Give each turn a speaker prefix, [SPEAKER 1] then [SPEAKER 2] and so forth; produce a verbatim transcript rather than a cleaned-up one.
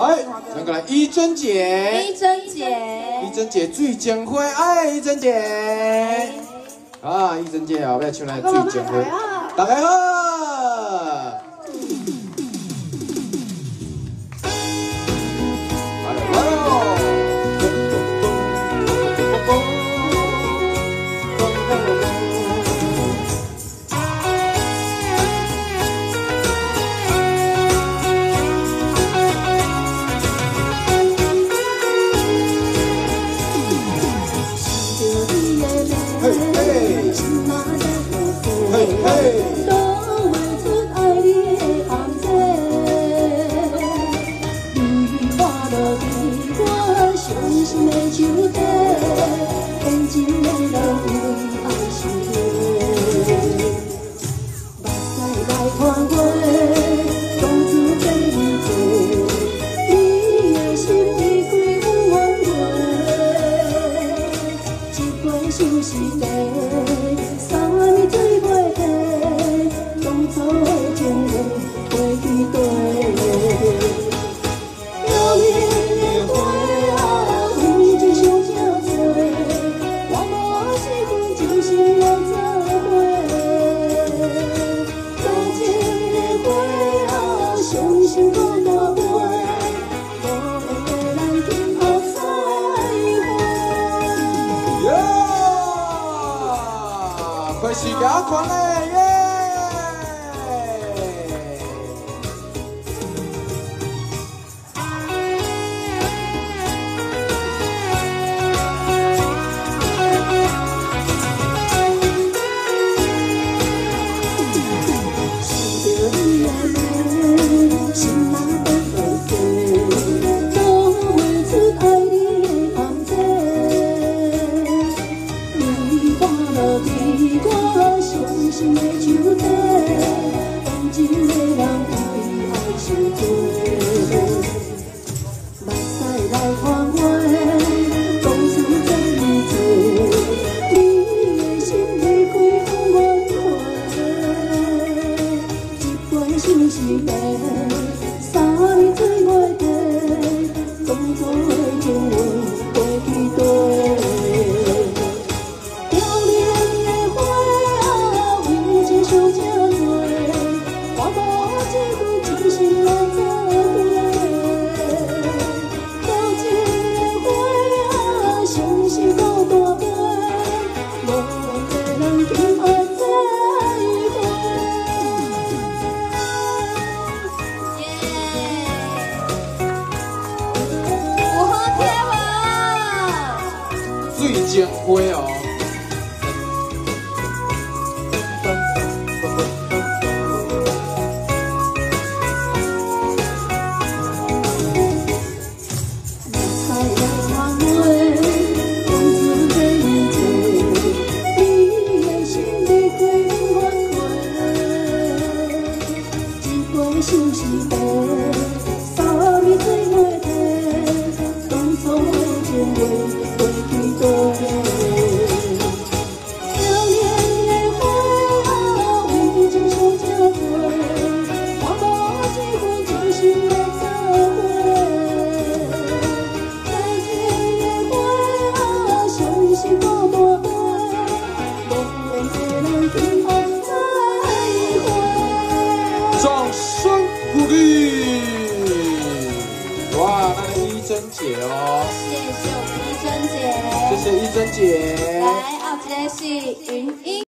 [SPEAKER 1] 哎，咱过来依珍姐，
[SPEAKER 2] 依珍姐，
[SPEAKER 1] 依珍姐最将会，哎，依珍姐，啊，依珍姐后尾唱来最将会，大家好。 嘿嘿，嘿嘿。
[SPEAKER 3] 是地，三年水袂下，当初的情话过去地。苗栗的花啊，为情伤正多，我无时分真心来作伙。多情的花啊，伤心苦大杯，无缘的人今后再会。
[SPEAKER 1] 快是牙狂嘞耶！
[SPEAKER 3] 想着你的脸，心若变灰色，都画出爱你的暗色。你看落地我。 伤心的手底，真情的人为爱受罪。目屎来看我，讲出这么多，你的心离开阮回。一杯相思茶，三年水袂下，当初的情话过去地。
[SPEAKER 1] 最将会哦。
[SPEAKER 3] 相思茶，三年水袂下，当初的情话过去地。苗栗的花啊，为情伤正多，我无一分真心来作伙。多情的花啊，伤心苦大杯，无缘的人今后再会。
[SPEAKER 1] 掌声鼓励！哇，那个依珍姐哦，
[SPEAKER 2] 谢谢我们依珍姐，
[SPEAKER 1] 谢谢依珍姐。
[SPEAKER 2] 来，后一个是云英。